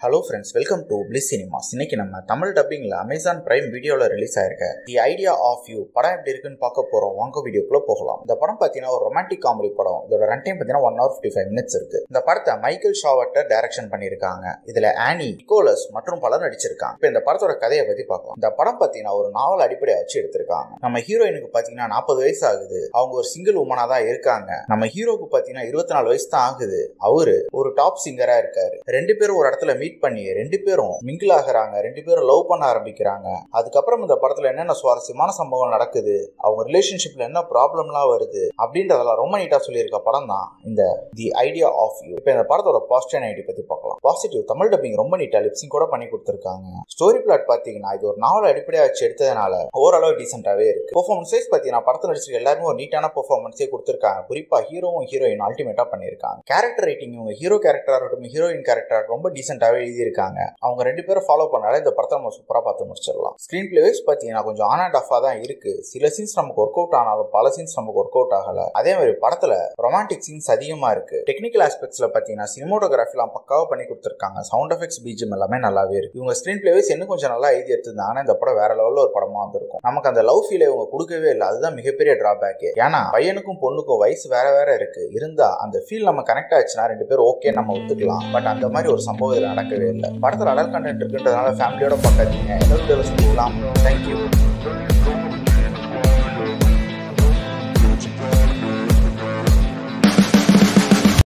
Hello friends, welcome to Bliss Cinemas. இன்னைக்கு நம்ம தமிழ் டப்பிங்ல Amazon Prime வீடியோல ரிலீஸ் ஆயிருக்க The Idea of You படம் எப்படி இருக்குன்னு பார்க்க போறோம். வாங்க வீடியோக்குள்ள போகலாம். இந்த படம் பார்த்தீங்கன்னா ஒரு ரொமான்டிக் காமெடி படம். இதோட ரன் டைம் பார்த்தீங்கன்னா 1 hour 55 minutes இருக்கு. இந்த படத்தை மைக்கேல் ஷாவர்ட்டர் டைரக்ஷன் பண்ணியிருக்காங்க. இதுல ஆனி, நிக்கோலஸ் மற்றும் பலர் நடிச்சிருக்காங்க. இப்போ இந்த படத்தோட கதையை பத்தி பார்க்கலாம். இந்த படம் பார்த்தீங்கன்னா ஒரு நாவல் அடிப்படையை வச்சு எடுத்திருக்காங்க. நம்ம ஹீரோயினுக்கு பார்த்தீங்கன்னா 40 வயசு ஆகுது. அவங்க ஒரு சிங்கிள் உமனா தான் இருக்காங்க. நம்ம ஹீரோக்கு பார்த்தீங்கன்னா 24 வயசு தான் ஆகுது. அவரு ஒரு டாப் சிங்கரா இருக்காரு. ரெண்டு பேரும் ஒரு இடத்துல மீட் பண்ணி ரெண்டு பேரும் மிங்கிள் ஆகுறாங்க, ரெண்டு பேரும் லவ் பண்ண ஆரம்பிக்கிறாங்க. அதுக்கப்புறம் இந்த படத்துல என்னென்ன சுவாரஸ்யமான சம்பவம் நடக்குது, அவங்க ரிலேஷன்ஷிப்ல என்ன ப்ராப்ளம்லாம் வருது அப்படின்றதெல்லாம் ரொம்ப நீட்டா சொல்லியிருக்க படம் தான் இந்த தி ஐடியா ஆஃப் யூ. இப்போ இந்த படத்தோட பாசிட்டிவ் நெகட்டிவ் பத்தி பார்க்கலாம். பாசிட்டிவ், தமிழ் டப்பிங் ரொம்ப நீட்டா லிப்சிங் கூட பண்ணி கொடுத்திருக்காங்க. ஸ்டோரி பிளாட் பாத்தீங்கன்னா இது ஒரு நாவல் அடிப்படையா வச்சு எடுத்ததுனால ஓரளவு டீசென்டாவே இருக்கு. பெர்ஃபார்மன்ஸ் வைஸ் பாத்தீங்கன்னா படத்துல நடிச்சிருக்க எல்லாருமே ஒரு நீட்டான பெர்ஃபார்மன்ஸே கொடுத்திருக்காங்க. குறிப்பா ஹீரோவும் ஹீரோயின் அல்டிமேட்டா பண்ணிருக்காங்க. கேரக்டர் ரைட்டிங் இவங்க ஹீரோ கேரக்டரா இருக்கட்டும் ஹீரோயின் கேரக்டர் ரொம்ப டீசென்டாவே எழுதியிருக்காங்க. அவங்க ரெண்டு பேரும் ஃபாலோ பண்ணாலே இந்த படத்தை நம்ம சூப்பரா பார்த்து முடிச்சிடலாம். ஸ்கிரீன் பிளே வைஸ் பாத்தீங்கன்னா கொஞ்சம் ஆன் அண்ட் ஆஃபா தான் இருக்கு. சில சீன்ஸ் நமக்கு ஒர்க் அவுட் ஆனாலும் பல சீன்ஸ் நமக்கு ஒர்க் அவுட் ஆகல. அதே மாதிரி படத்துல ரொமான்டிக் சீன்ஸ் அதிகமா இருக்கு. டெக்னிக்கல் ஆஸ்பெக்ட்ஸ்ல பாத்தீங்கன்னா சினிமோட்டோகிராஃபி எல்லாம் பக்காவா பண்ணி கொடுத்திருக்காங்க. சவுண்ட் எஃபெக்ட்ஸ், பிஜிஎம் எல்லாமே நல்லாவே இருக்கு. இவங்க ஸ்கிரீன் பிளே வைஸ் இன்னும் கொஞ்சம் நல்லா எழுதி எடுத்திருந்தாங்கன்னா இந்த படம் வேற லெவல்ல ஒரு படமா வந்திருக்கும். நமக்கு அந்த லவ் ஃபீலை இவங்க கொடுக்கவே இல்லை. அதுதான் மிகப்பெரிய டிராபேக். ஏன்னா பையனுக்கும் பொண்ணுக்கும் வயசு வேற வேற இருக்கு. இருந்தா அந்த ஃபீல் நம்ம கனெக்ட் ஆச்சுன்னா ரெண்டு பேரும் ஓகே நம்ம ஒத்துக்கலாம். பட் அந்த மாதிரி ஒரு சம்பவம் இதுல நடக்கவே இல்லை. படத்துல அடல்ட் கண்டென்ட் இருக்குன்றதுனால ஃபேமிலியோட பார்க்காதீங்க. எல்லாரும் சந்திக்கலாம். தேங்க்யூ.